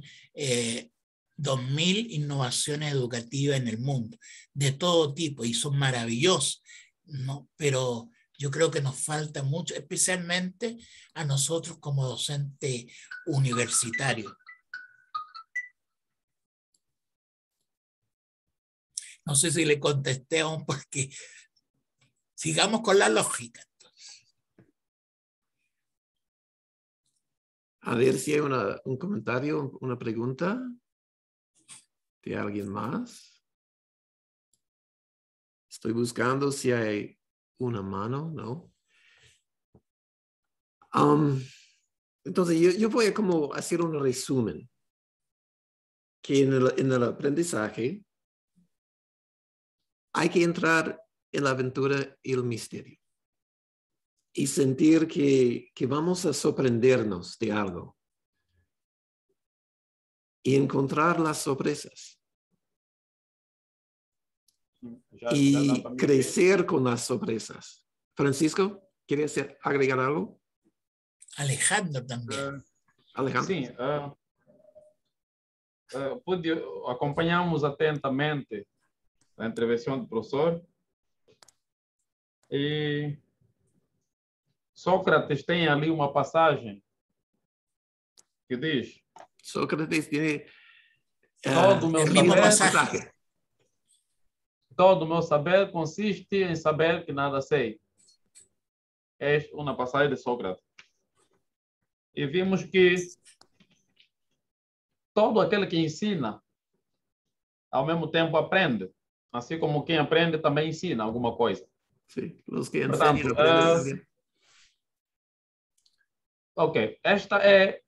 2000 innovaciones educativas en el mundo, de todo tipo, y son maravillosas, ¿no? Pero yo creo que nos falta mucho, especialmente a nosotros como docentes universitarios. No sé si le contesté aún porque sigamos con la lógica. A ver si hay un comentario, una pregunta de alguien más. Estoy buscando si hay una mano, ¿no? Entonces yo voy a como hacer un resumen. Que en el aprendizaje hay que entrar en la aventura y el misterio. y sentir que vamos a sorprendernos de algo y encontrar las sorpresas Já dá y para mim ver. crecer con las sorpresas. Francisco, ¿quieres agregar algo? Alejandro también. Alejandro. Sim, acompanhamos atentamente a intervenção do professor e Sócrates tem ali uma passagem que diz: Sócrates tiene todo o meu el mismo saber, pasaje. todo o meu saber consiste em saber que nada sei. É uma passagem de Sócrates. E vimos que todo aquele que ensina, ao mesmo tempo aprende. Assim como quem aprende também ensina alguma coisa. Sí, los que Portanto, enseñan aprenden también. ok, esta é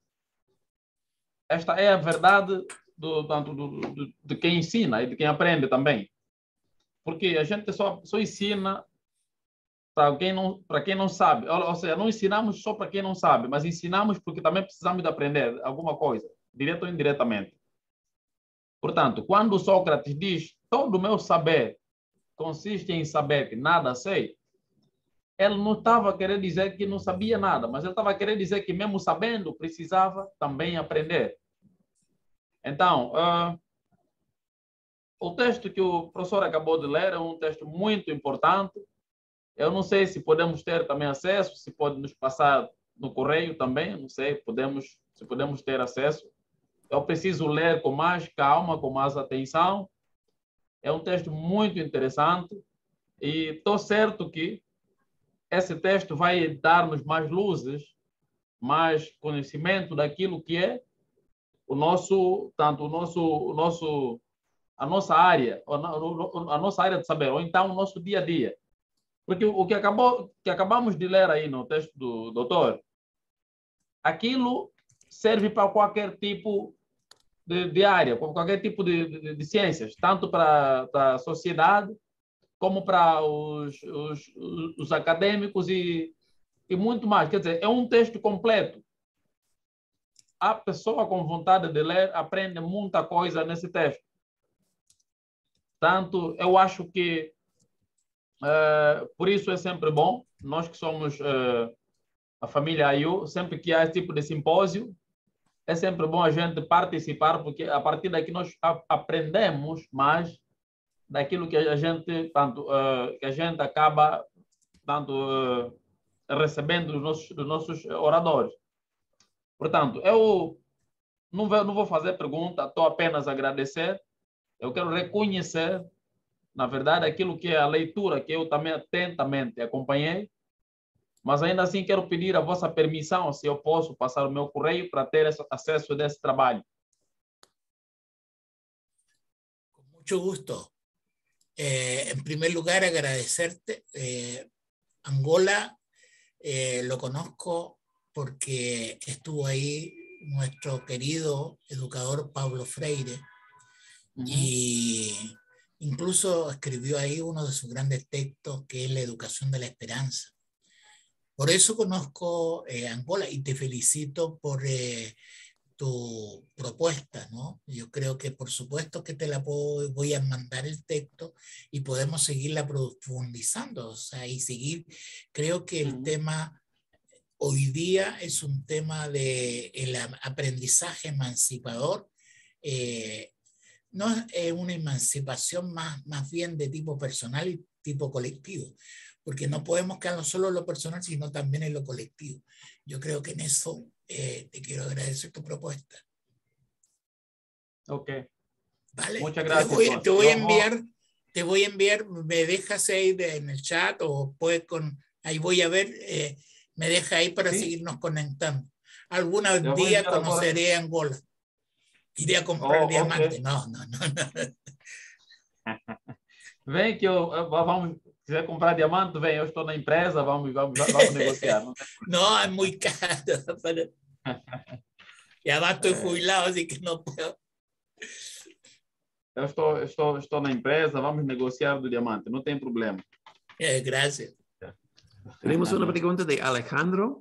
a verdade de quem ensina e de quem aprende também. Porque a gente só ensina para quem não sabe. Ou seja, não ensinamos só para quem não sabe, mas ensinamos porque também precisamos de aprender alguma coisa, direto ou indiretamente. Portanto, quando Sócrates diz todo o meu saber consiste em saber que nada sei, ele não estava querendo dizer que não sabia nada, mas ele estava querendo dizer que mesmo sabendo, precisava também aprender. Então, o texto que o professor acabou de ler é um texto muito importante. Eu não sei se podemos ter também acesso, se pode nos passar no correio também, não sei, se podemos ter acesso. Eu preciso ler com mais calma, com mais atenção. É um texto muito interessante e estou certo que esse texto vai dar-nos mais luzes, mais conhecimento daquilo que é a nossa área, a nossa área de saber, ou então o nosso dia a dia. Porque o que acabamos de ler aí no texto do doutor, aquilo serve para qualquer tipo de área, para qualquer tipo de ciências, tanto para a sociedade, como para os acadêmicos e muito mais. Quer dizer, é um texto completo. A pessoa com vontade de ler aprende muita coisa nesse texto. Tanto, eu acho que por isso é sempre bom, nós que somos a família AIU, sempre que há esse tipo de simpósio, é sempre bom a gente participar, porque a partir daqui nós aprendemos mais daquilo que a gente acaba recebendo dos nossos oradores. Portanto, eu não vou fazer pergunta, estou apenas a agradecer. Eu quero reconhecer, na verdade, aquilo que é a leitura que eu também atentamente acompanhei, mas ainda assim quero pedir a vossa permissão, se eu posso passar o meu correio para ter acesso a esse trabalho. Con mucho gusto. En primer lugar, agradecerte. Angola lo conozco porque estuvo ahí nuestro querido educador Pablo Freire, y incluso escribió ahí uno de sus grandes textos, que es La educación de la esperanza. Por eso conozco Angola y te felicito por tu propuesta, ¿no? Yo creo que por supuesto que te la voy a mandar el texto y podemos seguirla profundizando, o sea, y seguir. Creo que el tema hoy día es un tema de el aprendizaje emancipador. No es una emancipación más bien de tipo personal y tipo colectivo, porque no podemos quedarnos solo en lo personal, sino también en lo colectivo. Yo creo que en eso te quiero agradecer tu propuesta. Ok. Vale. Muchas gracias. Te voy a enviar, me dejas ahí en el chat o puedes ahí voy a ver, me deja ahí para seguirnos conectando. Algún día conoceré Angola. Iré a comprar diamante. No. Vem que quiser comprar diamante, vem, eu estou na empresa, vamos negociar. No, es muy caro. Y además estoy jubilado, así que no puedo. Eu estou na empresa, vamos negociar do diamante, não tem problema. Gracias. Tenemos una pregunta de Alejandro.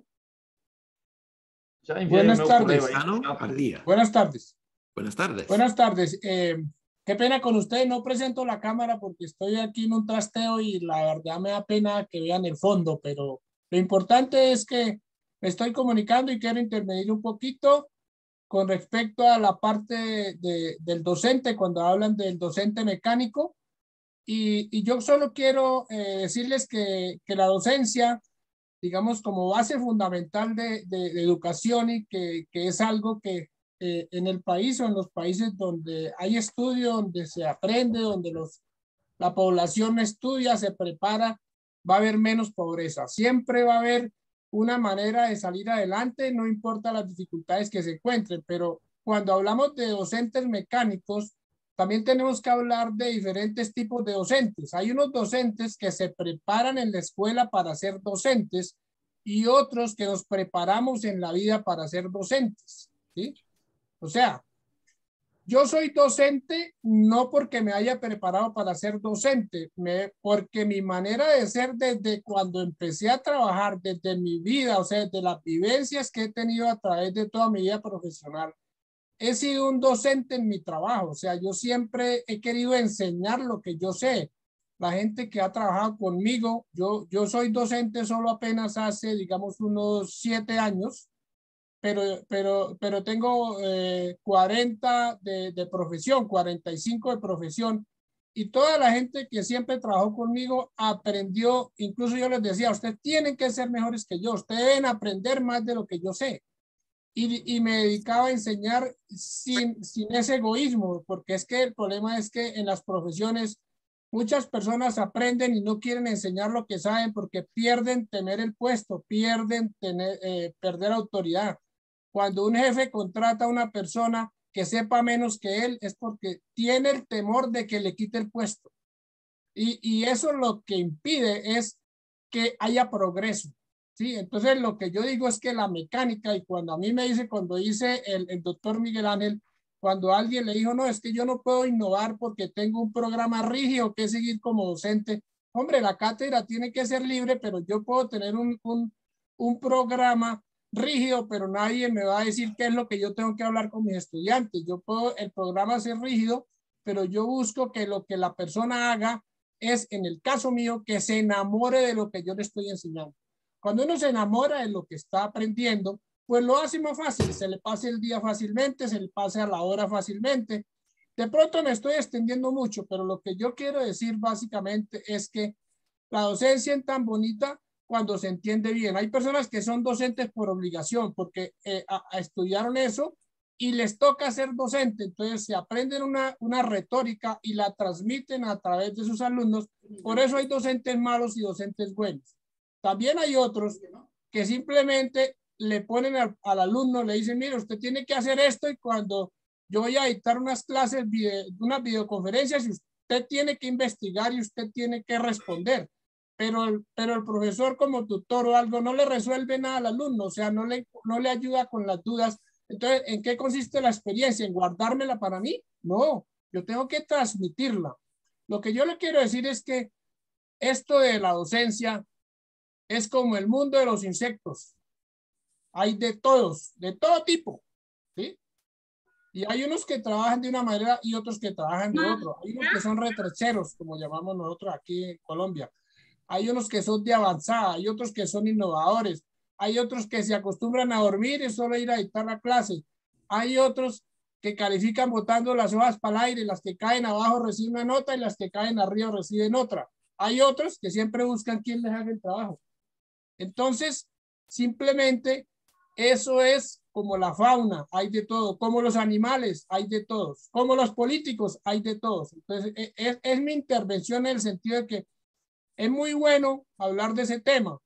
Ya envié el meu correo ahí. Ardía. Buenas tardes. Buenas tardes. Buenas tardes. Qué pena con ustedes, no presento la cámara porque estoy aquí en un trasteo y la verdad me da pena que vean el fondo, pero lo importante es que me estoy comunicando y quiero intervenir un poquito con respecto a la parte del docente, cuando hablan del docente mecánico. Y yo solo quiero decirles que la docencia, digamos, como base fundamental de educación y que es algo que en el país o en los países donde hay estudio, donde se aprende, donde la población estudia, se prepara, va a haber menos pobreza. Siempre va a haber una manera de salir adelante, no importa las dificultades que se encuentren, pero cuando hablamos de docentes mecánicos, también tenemos que hablar de diferentes tipos de docentes. Hay unos docentes que se preparan en la escuela para ser docentes y otros que nos preparamos en la vida para ser docentes, ¿sí? O sea, yo soy docente no porque me haya preparado para ser docente, porque mi manera de ser desde cuando empecé a trabajar, desde mi vida, o sea, desde las vivencias que he tenido a través de toda mi vida profesional, he sido un docente en mi trabajo. O sea, yo siempre he querido enseñar lo que yo sé. La gente que ha trabajado conmigo, yo soy docente solo apenas hace, digamos, unos 7 años, pero tengo 40 de profesión, 45 de profesión. Y toda la gente que siempre trabajó conmigo aprendió, incluso yo les decía, ustedes tienen que ser mejores que yo, ustedes deben aprender más de lo que yo sé. Y me dedicaba a enseñar sin ese egoísmo, porque es que el problema es que en las profesiones muchas personas aprenden y no quieren enseñar lo que saben porque pierden tener el puesto, pierden perder autoridad. Cuando un jefe contrata a una persona que sepa menos que él es porque tiene el temor de que le quite el puesto. Y eso lo que impide es que haya progreso. Sí, entonces lo que yo digo es que la mecánica, y cuando a mí me dice, cuando dice el doctor Miguel Ángel, cuando alguien le dijo, no, es que yo no puedo innovar porque tengo un programa rígido que seguir como docente. Hombre, la cátedra tiene que ser libre, pero yo puedo tener un programa rígido, pero nadie me va a decir qué es lo que yo tengo que hablar con mis estudiantes. Yo puedo el programa ser rígido, pero yo busco que lo que la persona haga es, en el caso mío, que se enamore de lo que yo le estoy enseñando. Cuando uno se enamora de lo que está aprendiendo, pues lo hace más fácil, se le pasa el día fácilmente, se le pasa la hora fácilmente. De pronto me estoy extendiendo mucho, pero lo que yo quiero decir básicamente es que la docencia es tan bonita cuando se entiende bien. Hay personas que son docentes por obligación, porque estudiaron eso y les toca ser docente, entonces se aprenden una retórica y la transmiten a través de sus alumnos. Por eso hay docentes malos y docentes buenos. También hay otros que simplemente le ponen al alumno, le dicen, mire, usted tiene que hacer esto, y cuando yo voy a dictar unas clases, unas videoconferencias, y usted tiene que investigar y usted tiene que responder. Pero el profesor como tutor o algo no le resuelve nada al alumno, o sea, no le ayuda con las dudas. Entonces, ¿en qué consiste la experiencia? ¿En guardármela para mí? No, yo tengo que transmitirla. Lo que yo le quiero decir es que esto de la docencia es como el mundo de los insectos. Hay de todos, de todo tipo, ¿sí? Y hay unos que trabajan de una manera y otros que trabajan de otra. Hay unos que son retrecheros, como llamamos nosotros aquí en Colombia. Hay unos que son de avanzada, hay otros que son innovadores, hay otros que se acostumbran a dormir y solo ir a dictar la clase. Hay otros que califican botando las hojas para el aire, las que caen abajo reciben una nota y las que caen arriba reciben otra. Hay otros que siempre buscan quién les haga el trabajo. Entonces, simplemente eso es como la fauna, hay de todo, como los animales, hay de todos, como los políticos, hay de todos. Entonces, es mi intervención en el sentido de que es muy bueno hablar de ese tema,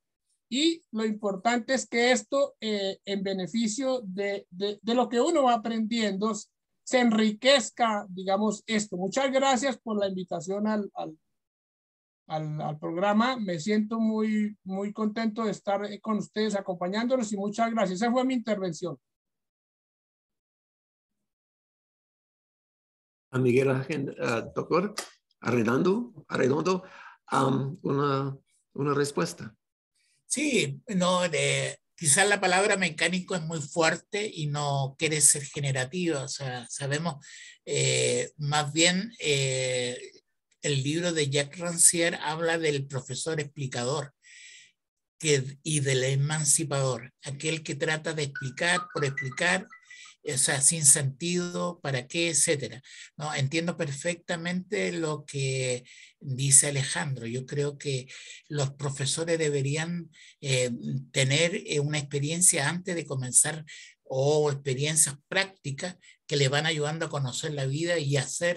y lo importante es que esto, en beneficio de lo que uno va aprendiendo, se enriquezca, digamos, esto. Muchas gracias por la invitación al programa. Me siento muy, muy contento de estar con ustedes acompañándolos, y muchas gracias. Esa fue mi intervención. A Miguel doctor Arredondo, una respuesta. Sí, no, quizás la palabra mecánico es muy fuerte y no quiere ser generativa. O sea, sabemos más bien el libro de Jacques Rancière habla del profesor explicador y del emancipador, aquel que trata de explicar por explicar, o sea, sin sentido, para qué, etcétera. No, entiendo perfectamente lo que dice Alejandro. Yo creo que los profesores deberían tener una experiencia antes de comenzar o experiencias prácticas que le van ayudando a conocer la vida y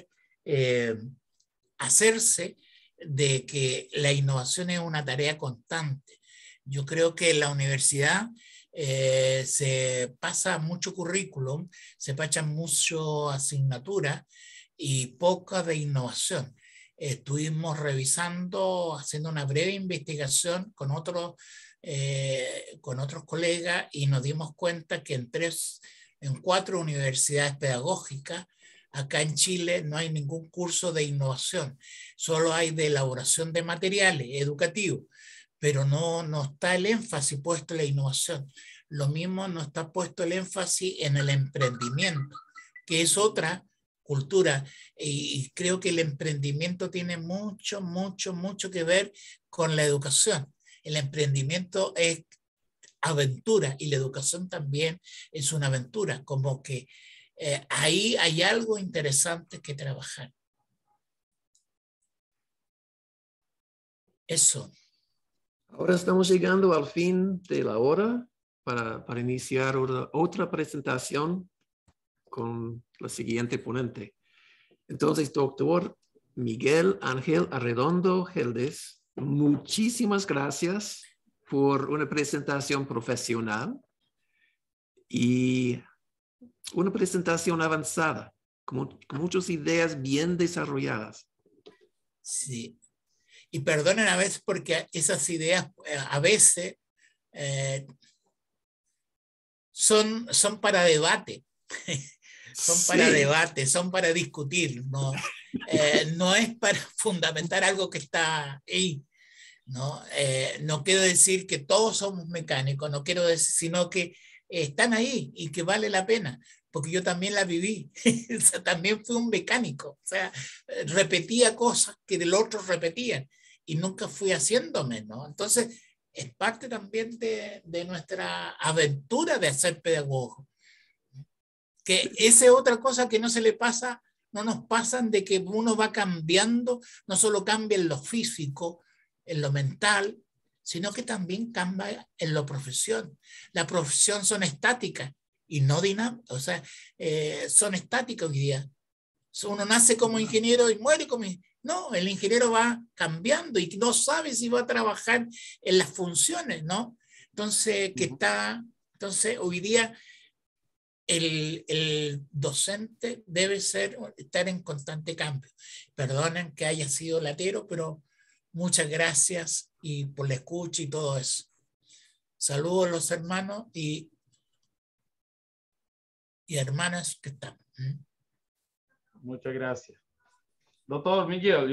hacerse de que la innovación es una tarea constante. Yo creo que en la universidad se pasa mucho currículum, se pasan mucho asignatura y poca de innovación. Estuvimos revisando, haciendo una breve investigación con otros colegas y nos dimos cuenta que en 4 universidades pedagógicas acá en Chile no hay ningún curso de innovación, solo hay de elaboración de materiales educativos, pero no está el énfasis puesto en la innovación. Lo mismo no está puesto el énfasis en el emprendimiento, que es otra cultura, y creo que el emprendimiento tiene mucho, mucho, mucho que ver con la educación. El emprendimiento es aventura y la educación también es una aventura, como que ahí hay algo interesante que trabajar. Eso. Ahora estamos llegando al fin de la hora para iniciar otra presentación con la siguiente ponente. Entonces, doctor Miguel Ángel Arredondo Geldes, muchísimas gracias por una presentación profesional y una presentación avanzada, con muchas ideas bien desarrolladas. Sí. Y perdonen a veces porque esas ideas a veces son para debate. Son para debate, son para discutir, no es para fundamentar algo que está ahí. No quiero decir que todos somos mecánicos, no quiero decir, sino que están ahí y que vale la pena, porque yo también la viví. O sea, también fui un mecánico, o sea, repetía cosas que del otro repetían y nunca fui haciéndome, ¿no? Entonces, es parte también de nuestra aventura de hacer pedagogo. Que esa es otra cosa que no nos pasan, de que uno va cambiando, no solo cambia en lo físico, en lo mental, sino que también cambia en la profesión. La profesión son estáticas y no dinámicas, o sea, son estáticas hoy día. Uno nace como ingeniero y muere como ingeniero. No, el ingeniero va cambiando y no sabe si va a trabajar en las funciones, ¿no? Entonces, entonces hoy día el docente debe estar en constante cambio. Perdonen que haya sido latero, pero muchas gracias y por la escucha y todo eso. Saludos a los hermanos y hermanas que están. Muchas gracias. Doctor Miguel,